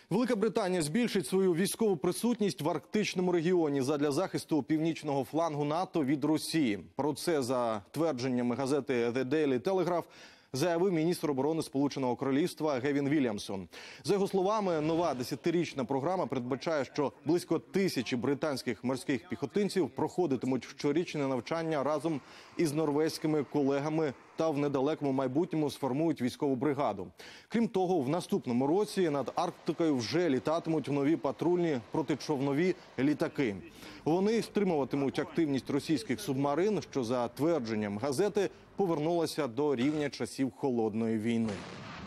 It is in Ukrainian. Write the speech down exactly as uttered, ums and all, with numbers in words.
Велика Британія збільшить свою військову присутність в арктичному регіоні задля захисту північного флангу НАТО від Росії. Про це, за твердженнями газети The Daily Telegraph, заявив міністр оборони Сполученого Королівства Гевін Вільямсон. За його словами, нова десятирічна програма передбачає, що близько тисячі британських морських піхотинців проходитимуть щорічне навчання разом із норвезькими колегами та в недалекому майбутньому сформують військову бригаду. Крім того, в наступному році над Арктикою вже літатимуть нові патрульні протичовнові літаки. Вони стримуватимуть активність російських субмарин, що, за твердженням газети, повернулася до рівня часів Холодної війни.